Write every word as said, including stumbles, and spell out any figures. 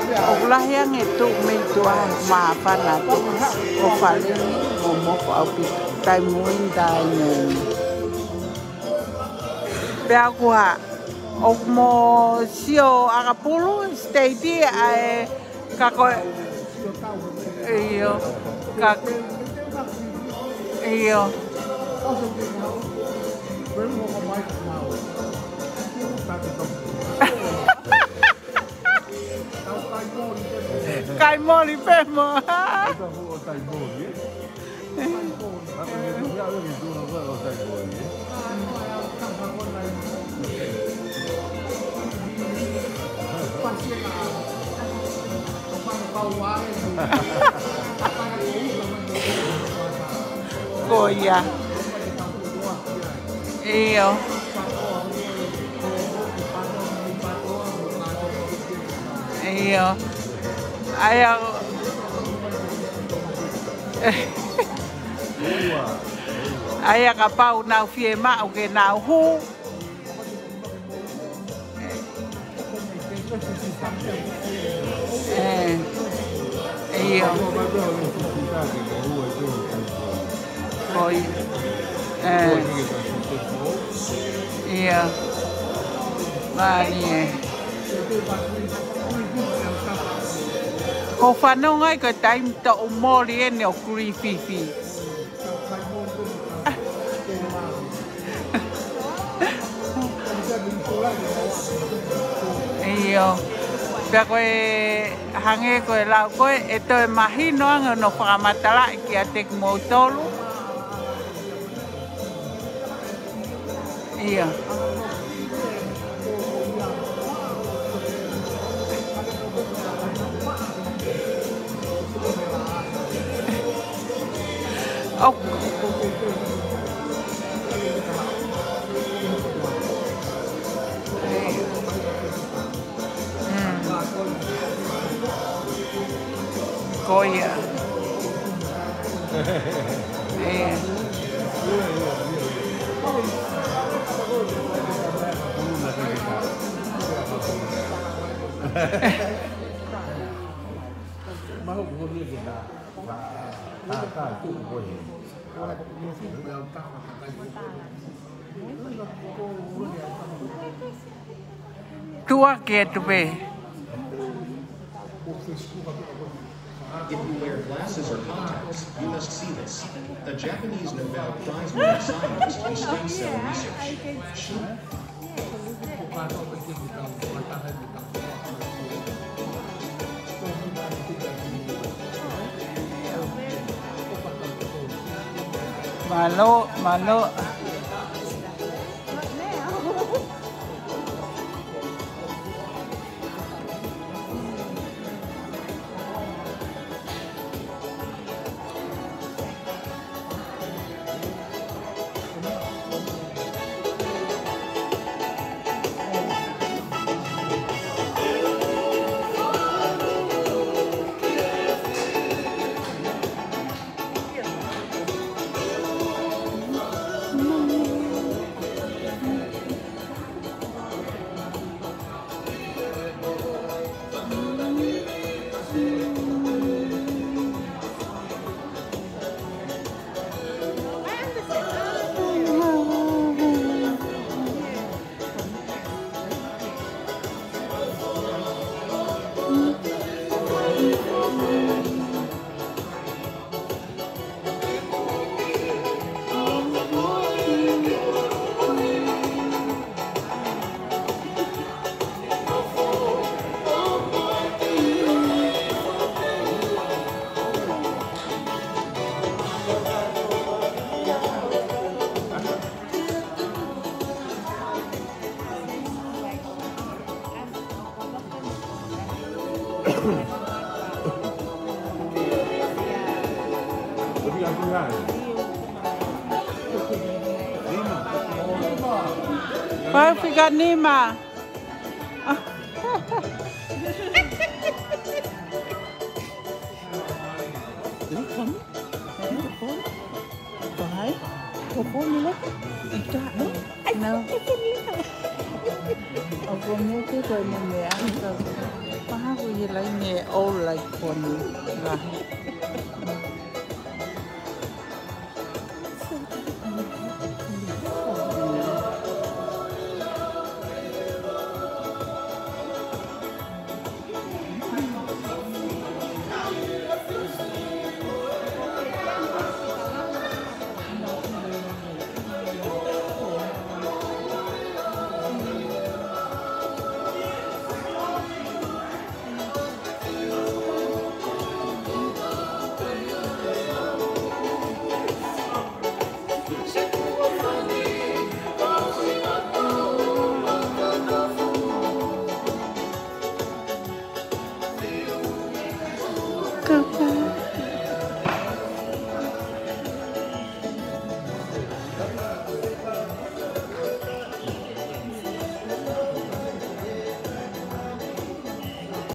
O lahi ang ito may tua maapan natin. O fali o mo ko au tai muin dai ngen. Pea kua o mo sio agapulu stay di ai kako iyo kak iyo Kai moli pemo. Goya. Iyo. Iyo. Ayaw. Ayaw ka pa unaw fie ma o ke na hu. Eh. Iyo. Oi. Eh. Iyo. Mani. Ko whanau ngai ka taim ta o mori e ne o kuri fifi. Iyo. Pea koe hange koe lau koe e toi mahino anga no whakamatala ki a tek mo tolu. Iyo. Oh. Mm. Goya. Eh. Tua que tu be. If you wear glasses or contacts, you must see this. A Japanese Nobel Prize-winning scientist in stem cell research. Malo, malo. Vai ficar Nima. Não. Algum outro coisa me paha ko ye lai ne all like poni.